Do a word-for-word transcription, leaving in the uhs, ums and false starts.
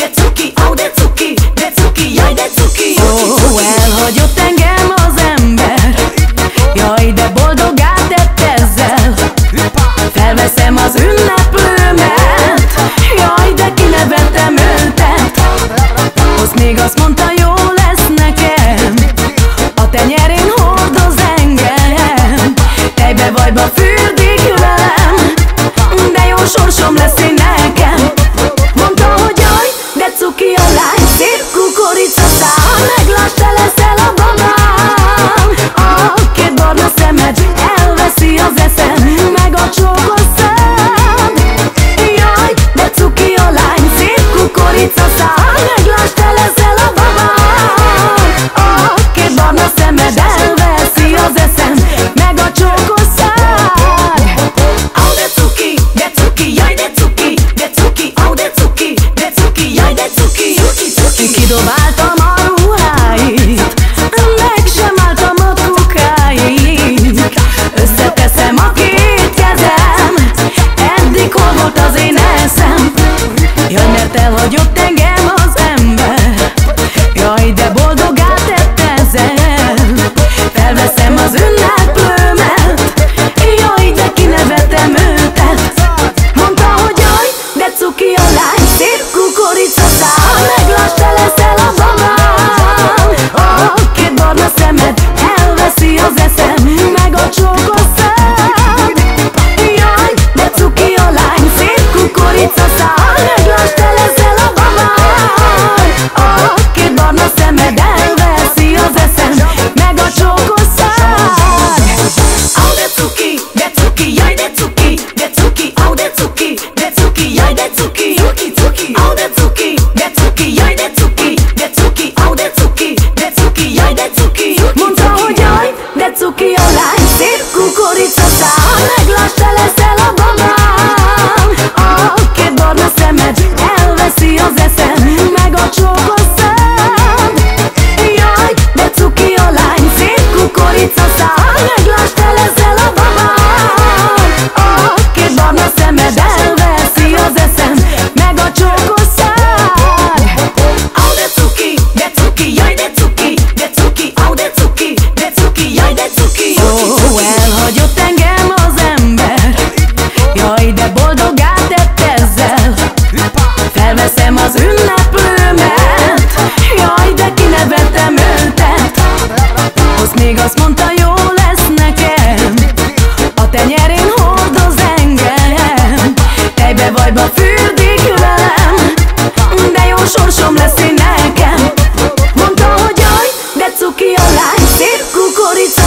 de cuki, ó, de cuki, de cuki, jaj, de cuki. Ó, elhagyott engem az ember, jaj, de boldoggá tett ezzel. Felveszem az ünneplőmet, jaj, de kinevettem őtet. Azt még azt mondta, jó lesz nekem, a tenyerén hordoz engem. Tejbe-vajba fürdik velem, de jó sorsom lesz én nekem. Mondta, hogy jaj, de cuki a lány, szép kukoricaszál, meglásd, te leszel a babám. A két barna szemed elveszi az eszem, meg a csókos szád. Jaj, de cuki a lány, szép kukoricaszál, meglásd, te leszel a babám. A két barna szemed elveszi az eszem, meg a csókos szád. Ó, de cuki, de cuki, jaj, de cuki, de cuki, ó, de cuki, de cuki, jaj, de cuki, cuki, cuki. Kidobáltam a ruháit, meg sem álltam a kukáig. Összeteszem a két kezem, eddig hol volt az én eszem? Jaj, mert elhagyott engem az ember, jaj, de boldoggá tett ezzel. Felveszem az ünneplőmet, jaj, de kinevettem őtet. Mondta, hogy jaj, de cuki a lány, szép kukoricaszál, meglásd, te leszel a babám. A két barna szemed elveszi az eszem, meg a csókos szád. Jaj, de cuki a lány, szép kukoricaszál, meglásd, te leszel a babám. A két barna szemed elveszi az eszem, meg a csókos szád. Ó, de cuki, de cuki, jaj, de cuki, de cuki, ó, de cuki, de cuki, jaj, de cuki, cuki, cuki. Ó, de cuki, de cuki, jaj, de cuki, de cuki, ó, de cuki, de cuki, jaj, de cuki, cuki. Mondta, hogy jaj, de cuki a lány, szép kukoricaszál, meglásd, te leszel a babám. A két barna szemed elveszi az eszem, meg a csókos szád. Jaj, de cuki a lány, szép kukoricaszál, meglásd, te leszel a babám. A két barna szemed elveszi az eszem, meg a csókos szád. Ó, de cuki, de cuki, jaj, de cuki, de cuki, ó, de cuki, de cuki, jaj, de cuki, cuki, Ó, cuki. elhagyott engem az ember, jaj, de boldoggá tett ezzel. Felveszem az ünneplőmet, jaj, de kinevettem őtet. Azt még azt mondta, jó lesz nekem, a tenyerén hordoz engem. Tejbe-vajba fürdik velem, de jó sorsom lesz én nekem. Mondta, hogy jaj, de cuki a lány, szép kukorica